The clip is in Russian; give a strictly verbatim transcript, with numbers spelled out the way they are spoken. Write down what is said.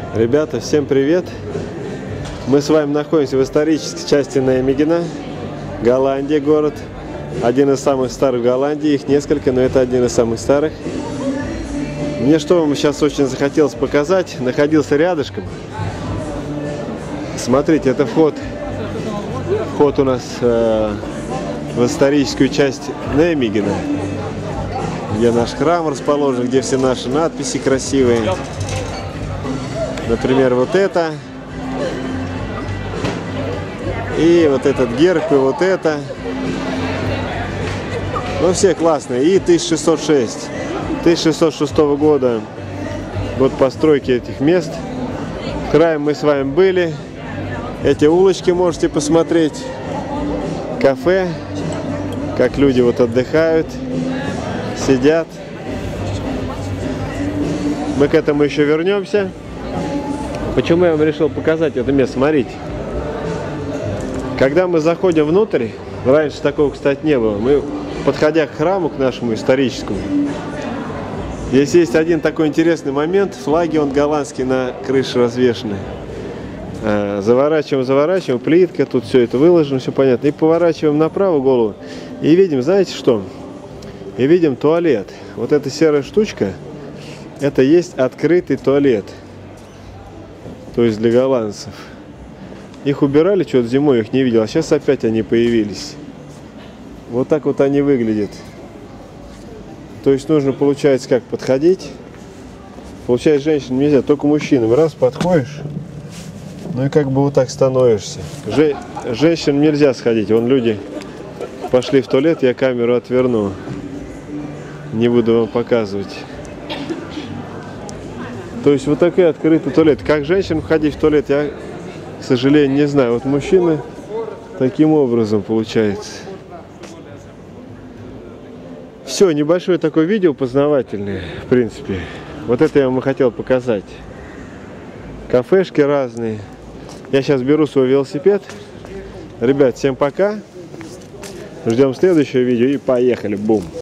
Ребята, всем привет! Мы с вами находимся в исторической части Нijmegen, Голландия, город. Один из самых старых в Голландии, их несколько, но это один из самых старых. Мне что вам сейчас очень захотелось показать, находился рядышком. Смотрите, это вход, вход у нас э, в историческую часть Нijmegen, где наш храм расположен, где все наши надписи красивые. Например, вот это. И вот этот герб, и вот это. Ну, все классные. И тысяча шестьсот шесть. тысяча шестьсот шестого года год постройки этих мест. В храме мы с вами были. Эти улочки можете посмотреть. Кафе. Как люди вот отдыхают, сидят. Мы к этому еще вернемся. Почему я вам решил показать это место? Смотрите. Когда мы заходим внутрь, раньше такого, кстати, не было, мы, подходя к храму, к нашему историческому, здесь есть один такой интересный момент. Флаги, он голландский, на крыше развешаны. Заворачиваем, заворачиваем, плитка, тут все это выложено, все понятно. И поворачиваем направо голову. И видим, знаете что? И видим туалет. Вот эта серая штучка, это есть открытый туалет. То есть для голландцев. Их убирали, что-то зимой их не видел, а сейчас опять они появились. Вот так вот они выглядят. То есть нужно, получается, как подходить. Получается, женщинам нельзя, только мужчинам. Раз подходишь, ну и как бы вот так становишься. Же, женщинам нельзя сходить. Вон люди пошли в туалет, я камеру отверну. Не буду вам показывать. То есть вот такой открытый туалет. Как женщинам ходить в туалет, я, к сожалению, не знаю. Вот мужчины таким образом получается. Все, небольшое такое видео познавательное, в принципе. Вот это я вам и хотел показать. Кафешки разные. Я сейчас беру свой велосипед. Ребят, всем пока. Ждем следующего видео и поехали. Бум.